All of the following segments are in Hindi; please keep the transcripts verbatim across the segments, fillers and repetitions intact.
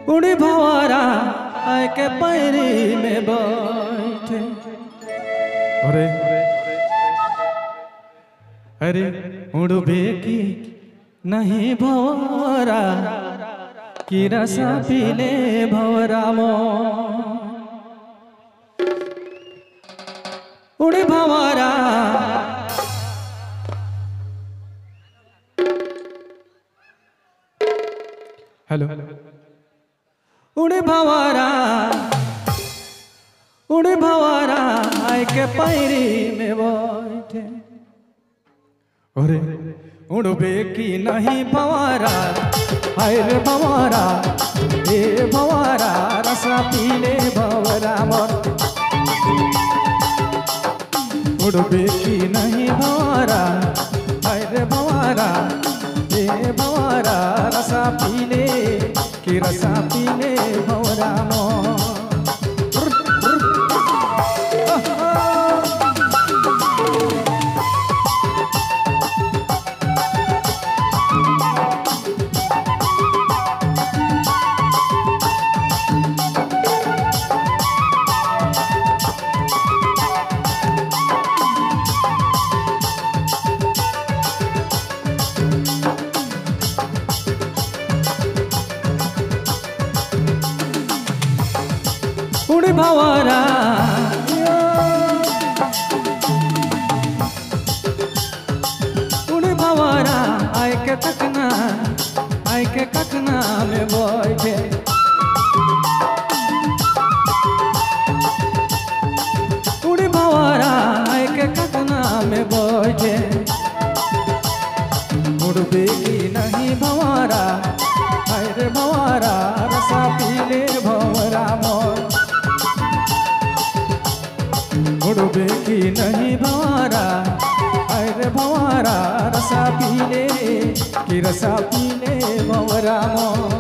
उड़ी भंवरा आए के पैरी में बैठे। अरे अरे उड़बे की नहीं भंवरा की रसा पीले भंवरा मो। उड़ी भंवरा हेलो उड़ी भंवरा उड़ी भंवरा आए के पैरी में बैठे। अरे उड़बे की नहीं भंवरा हाय रे भंवरा ए भंवरा रसा पीले भंवरा मोर। उड़बे की नहीं भंवरा हाय रे भंवरा ए भंवरा रसा पीले की रसा पीले भंवरा मोर। उड़ी भंवरा उड़ी भंवरा आए के ककना आए के ककना में बैठे। उड़ी भंवरा आए के ककना में बैठे। उड़बे की नहीं भंवरा हाय रे भंवरा रसा पीले भंवरा मोर। उड़बे की नहीं भंवरा हाय रे भंवरा रसा पीले की रसा पीले भंवरा मोर।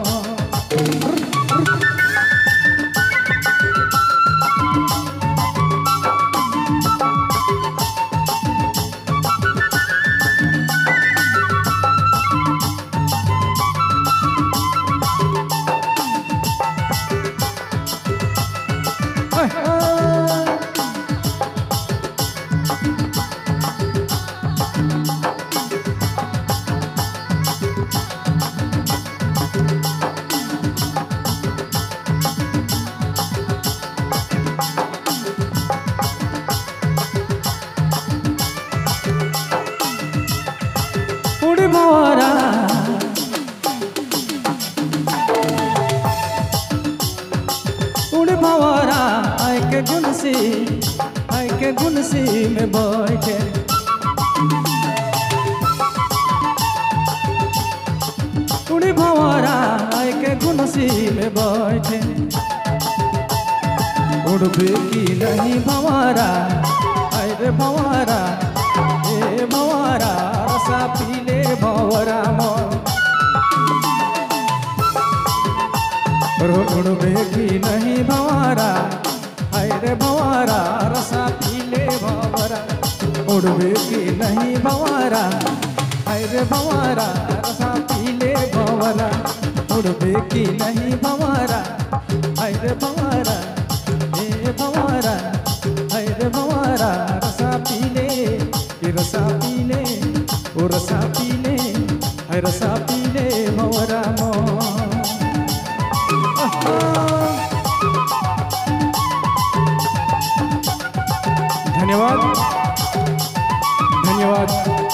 उड़ी भंवरा उड़ी भंवरा आए के गुनसी आए के गुनसी में बैठे। उड़ी भंवरा आए के गुनसी में बैठे। उड़बे की नहीं भंवरा आए रे भंवरा ए भंवरा रसा पीले भंवरा मोर। उड़बे की नहीं भंवरा हाय रे भंवरा रसा पीले भंवरा। उड़बे की नहीं भंवरा हाय रे भंवरा रसा पीले भंवरा। उड़बे की नहीं भंवरा हाय रे भंवरा ए भंवरा हाय रे भंवरा रसा पीले की रसा पीले ओ रसा पीले हाय रसा पीले भंवरा मोर। धन्यवाद धन्यवाद।